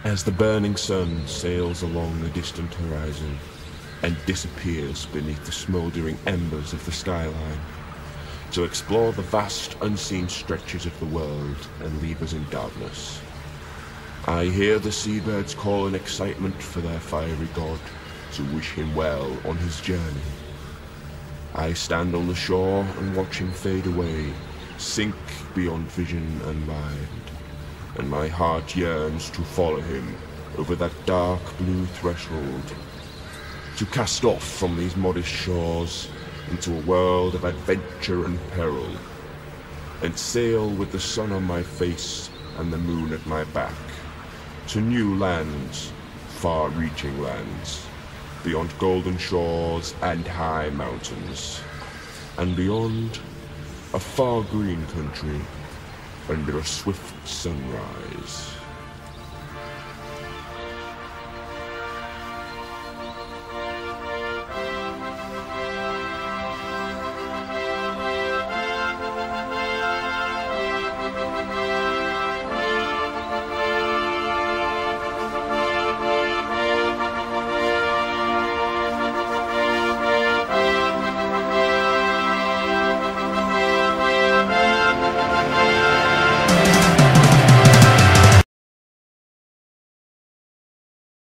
As the burning sun sails along the distant horizon and disappears beneath the smoldering embers of the skyline, to explore the vast unseen stretches of the world and leave us in darkness, I hear the seabirds call in excitement for their fiery god to wish him well on his journey. I stand on the shore and watch him fade away, sink beyond vision and mind, and my heart yearns to follow him over that dark blue threshold, to cast off from these modest shores into a world of adventure and peril, and sail with the sun on my face and the moon at my back, to new lands, far-reaching lands, beyond golden shores and high mountains, and beyond a far green country under a swift sunrise.